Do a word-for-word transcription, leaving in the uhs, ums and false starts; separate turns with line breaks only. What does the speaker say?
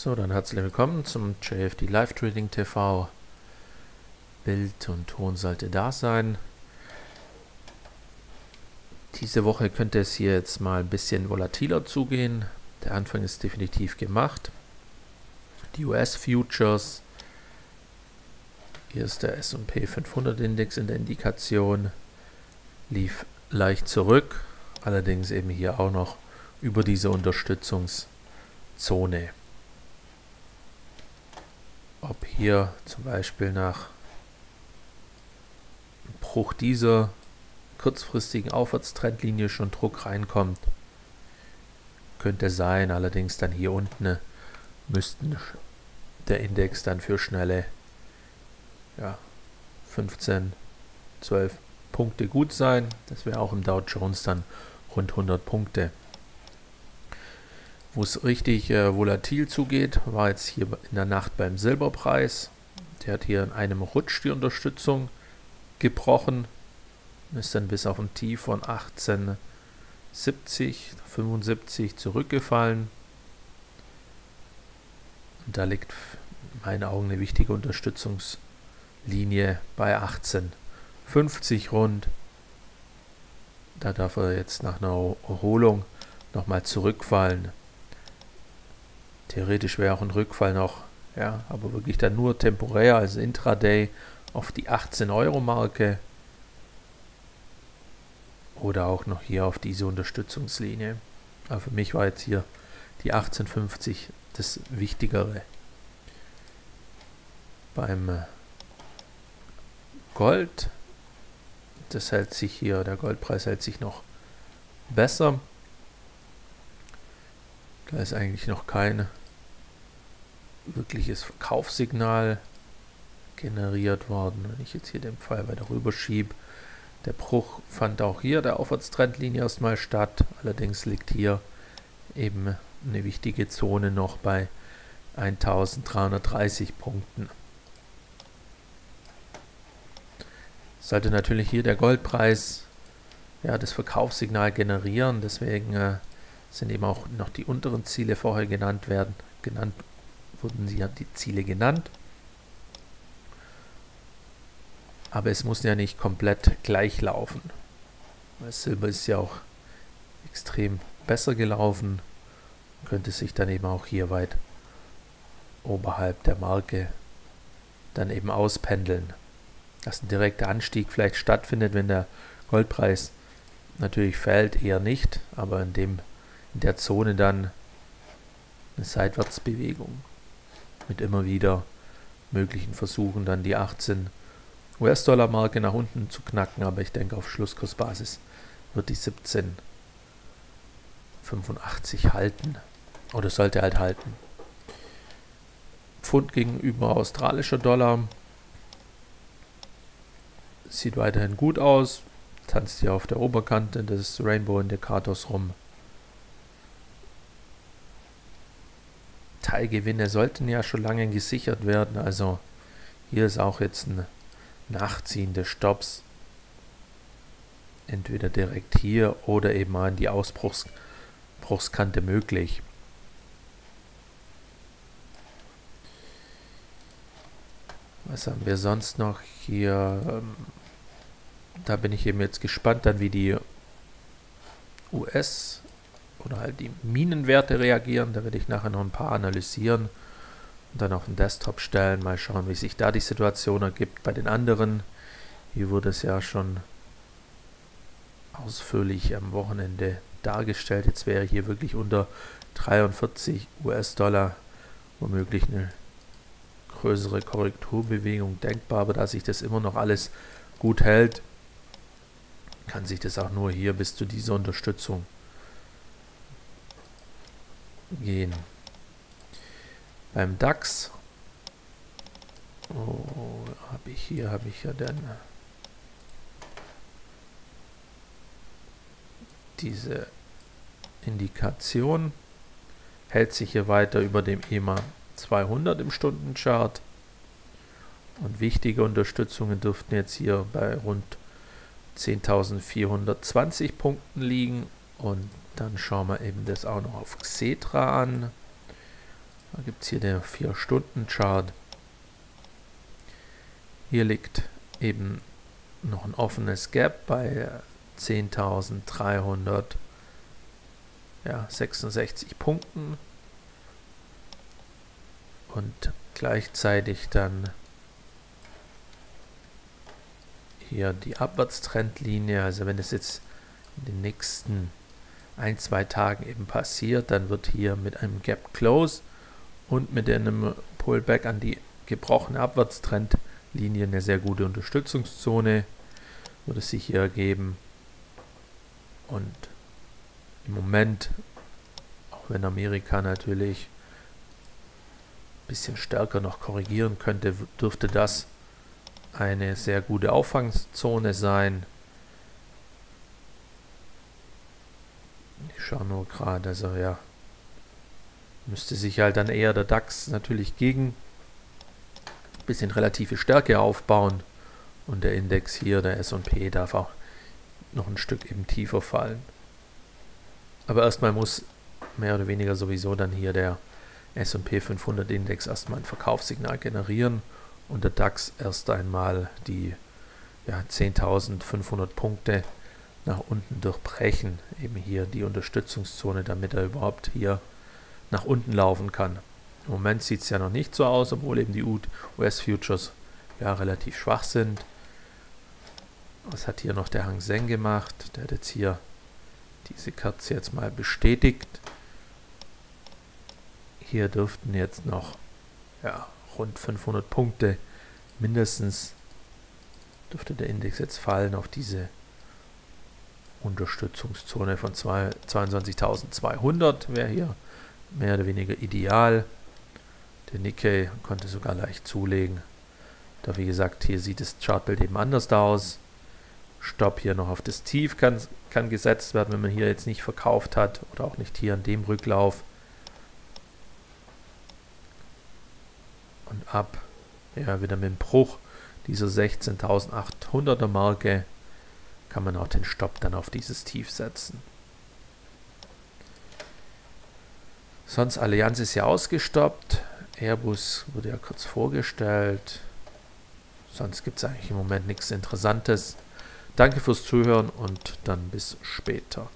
So, dann herzlich willkommen zum J F D Live Trading T V. Bild und Ton sollte da sein. Diese Woche könnte es hier jetzt mal ein bisschen volatiler zugehen. Der Anfang ist definitiv gemacht. Die U S-Futures, hier ist der S und P fünfhundert Index in der Indikation, lief leicht zurück, allerdings eben hier auch noch über diese Unterstützungszone. Ob hier zum Beispiel nach Bruch dieser kurzfristigen Aufwärtstrendlinie schon Druck reinkommt, könnte sein, allerdings dann hier unten müssten der Index dann für schnelle ja, fünfzehn, zwölf Punkte gut sein. Das wäre auch im Dow Jones dann rund hundert Punkte. Wo es richtig äh, volatil zugeht, war jetzt hier in der Nacht beim Silberpreis. Der hat hier in einem Rutsch die Unterstützung gebrochen. Ist dann bis auf ein Tief von achtzehn siebzig, fünfundsiebzig zurückgefallen. Und da liegt in meinen Augen eine wichtige Unterstützungslinie bei achtzehn fünfzig rund. Da darf er jetzt nach einer Erholung nochmal zurückfallen. Theoretisch wäre auch ein Rückfall noch, ja, aber wirklich dann nur temporär, also Intraday auf die achtzehn Euro Marke oder auch noch hier auf diese Unterstützungslinie. Aber für mich war jetzt hier die achtzehn fünfzig das Wichtigere. Beim Gold, das hält sich hier, der Goldpreis hält sich noch besser. Da ist eigentlich noch kein wirkliches Verkaufssignal generiert worden. Wenn ich jetzt hier den Pfeil weiter rüber schiebe, der Bruch fand auch hier der Aufwärtstrendlinie erstmal statt. Allerdings liegt hier eben eine wichtige Zone noch bei eintausenddreihundertdreißig Punkten. Sollte natürlich hier der Goldpreis ja, das Verkaufssignal generieren, deswegen äh, sind eben auch noch die unteren Ziele vorher genannt werden. Genannt wurden sie ja die Ziele genannt. Aber es muss ja nicht komplett gleich laufen. Weil Silber ist ja auch extrem besser gelaufen. Könnte sich dann eben auch hier weit oberhalb der Marke dann eben auspendeln. Dass ein direkter Anstieg vielleicht stattfindet, wenn der Goldpreis natürlich fällt, eher nicht, aber in dem in der Zone dann eine Seitwärtsbewegung mit immer wieder möglichen Versuchen, dann die achtzehn U S-Dollar Marke nach unten zu knacken, aber ich denke, auf Schlusskursbasis wird die siebzehn fünfundachtzig halten oder sollte halt halten. Pfund gegenüber australischer Dollar sieht weiterhin gut aus, tanzt hier auf der Oberkante des Rainbow-Indikators rum. Teilgewinne sollten ja schon lange gesichert werden, also hier ist auch jetzt ein Nachziehen des Stopps, entweder direkt hier oder eben an die Ausbruchskante möglich. Was haben wir sonst noch hier? Da bin ich eben jetzt gespannt, dann wie die U S oder halt die Minenwerte reagieren. Da werde ich nachher noch ein paar analysieren und dann auf den Desktop stellen. Mal schauen, wie sich da die Situation ergibt. Bei den anderen, hier wurde es ja schon ausführlich am Wochenende dargestellt. Jetzt wäre hier wirklich unter dreiundvierzig U S-Dollar womöglich eine größere Korrekturbewegung denkbar, aber da sich das immer noch alles gut hält, kann sich das auch nur hier bis zu dieser Unterstützung gehen. Beim DAX oh, habe ich hier habe ich ja dann diese Indikation, hält sich hier weiter über dem E M A zweihundert im Stundenchart und wichtige Unterstützungen dürften jetzt hier bei rund zehntausendvierhundertzwanzig Punkten liegen und dann schauen wir eben das auch noch auf Xetra an. Da gibt es hier den vier Stunden Chart. Hier liegt eben noch ein offenes Gap bei zehntausenddreihundertsechsundsechzig Punkten und gleichzeitig dann hier die Abwärtstrendlinie. Also wenn es jetzt in den nächsten ein, zwei Tagen eben passiert, dann wird hier mit einem Gap Close und mit einem Pullback an die gebrochene Abwärtstrendlinie eine sehr gute Unterstützungszone würde es sich hier ergeben. Und im Moment, auch wenn Amerika natürlich ein bisschen stärker noch korrigieren könnte, dürfte das eine sehr gute Auffangzone sein. Ich schaue nur gerade, also ja, müsste sich halt dann eher der DAX natürlich gegen ein bisschen relative Stärke aufbauen und der Index hier, der S und P, darf auch noch ein Stück eben tiefer fallen. Aber erstmal muss mehr oder weniger sowieso dann hier der S und P fünfhundert Index erstmal ein Verkaufssignal generieren und der DAX erst einmal die ja, zehntausendfünfhundert Punkte nach unten durchbrechen, eben hier die Unterstützungszone, damit er überhaupt hier nach unten laufen kann. Im Moment sieht es ja noch nicht so aus, obwohl eben die U S-Futures ja relativ schwach sind. Was hat hier noch der Hang Seng gemacht? Der hat jetzt hier diese Kerze jetzt mal bestätigt. Hier dürften jetzt noch ja, rund fünfhundert Punkte mindestens dürfte der Index jetzt fallen auf diese Unterstützungszone von zweiundzwanzigtausendzweihundert, wäre hier mehr oder weniger ideal. Der Nikkei konnte sogar leicht zulegen. Da wie gesagt, hier sieht das Chartbild eben anders aus. Stopp hier noch auf das Tief kann, kann gesetzt werden, wenn man hier jetzt nicht verkauft hat oder auch nicht hier an dem Rücklauf. Und ab, ja wieder mit dem Bruch dieser sechzehntausendachthunderter Marke kann man auch den Stopp dann auf dieses Tief setzen. Sonst Allianz ist ja ausgestoppt. Airbus wurde ja kurz vorgestellt. Sonst gibt es eigentlich im Moment nichts Interessantes. Danke fürs Zuhören und dann bis später.